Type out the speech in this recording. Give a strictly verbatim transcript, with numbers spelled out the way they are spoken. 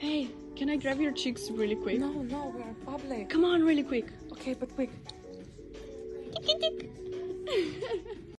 Hey, can I grab your cheeks really quick? No, no, we're in public. Come on, really quick. Okay, but quick. Tick, tick, tick.